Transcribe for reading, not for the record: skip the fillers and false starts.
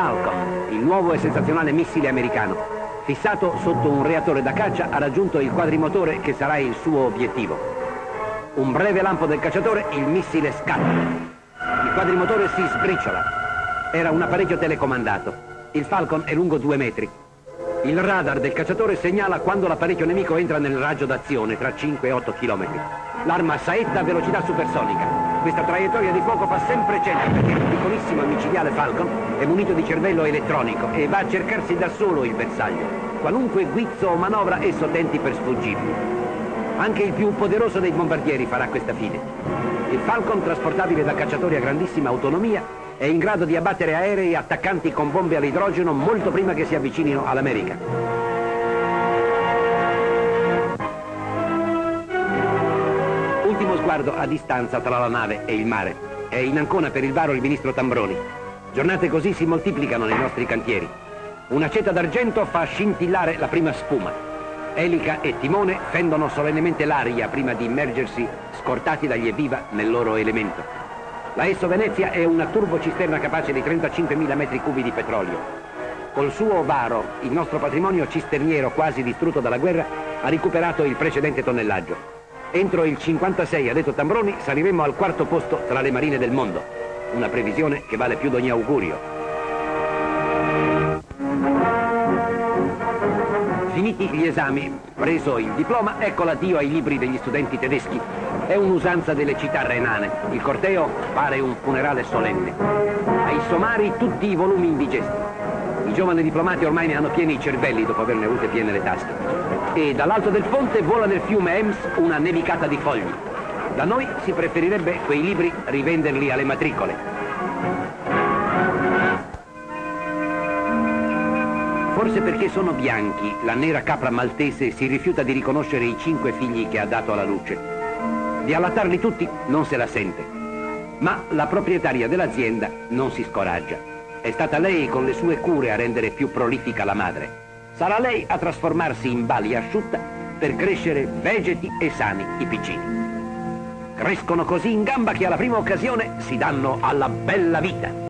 Falcon, il nuovo e sensazionale missile americano, fissato sotto un reattore da caccia, ha raggiunto il quadrimotore che sarà il suo obiettivo. Un breve lampo del cacciatore, il missile scatta. Il quadrimotore si sbriciola. Era un apparecchio telecomandato. Il Falcon è lungo 2 metri. Il radar del cacciatore segnala quando l'apparecchio nemico entra nel raggio d'azione, tra 5 e 8 km. L'arma saetta a velocità supersonica. Questa traiettoria di fuoco fa sempre cenno perché il piccolissimo micidiale Falcon è munito di cervello elettronico e va a cercarsi da solo il bersaglio, qualunque guizzo o manovra esso tenti per sfuggirgli. Anche il più poderoso dei bombardieri farà questa fine. Il Falcon, trasportabile da cacciatori a grandissima autonomia, è in grado di abbattere aerei attaccanti con bombe all'idrogeno molto prima che si avvicinino all'America. Ultimo sguardo a distanza tra la nave e il mare. È in Ancona per il varo il ministro Tambroni. Giornate così si moltiplicano nei nostri cantieri. Una ceta d'argento fa scintillare la prima spuma. Elica e timone fendono solennemente l'aria prima di immergersi, scortati dagli evviva nel loro elemento. La Esso Venezia è una turbocisterna capace di 35.000 metri cubi di petrolio. Col suo varo, il nostro patrimonio cisterniero quasi distrutto dalla guerra ha recuperato il precedente tonnellaggio. Entro il 56, ha detto Tambroni, saliremo al 4° posto tra le marine del mondo. Una previsione che vale più di ogni augurio. Finiti gli esami, preso il diploma, ecco l'addio ai libri degli studenti tedeschi. È un'usanza delle città renane. Il corteo pare un funerale solenne. Ai somari tutti i volumi indigesti. I giovani diplomati ormai ne hanno pieni i cervelli dopo averne avute piene le tasche. E dall'alto del ponte vola nel fiume Ems una nevicata di fogli. Da noi si preferirebbe quei libri rivenderli alle matricole. Forse perché sono bianchi, la nera capra maltese si rifiuta di riconoscere i 5 figli che ha dato alla luce. Di allattarli tutti non se la sente. Ma la proprietaria dell'azienda non si scoraggia. È stata lei con le sue cure a rendere più prolifica la madre. Sarà lei a trasformarsi in balia asciutta per crescere vegeti e sani i piccini. Crescono così in gamba che alla prima occasione si danno alla bella vita.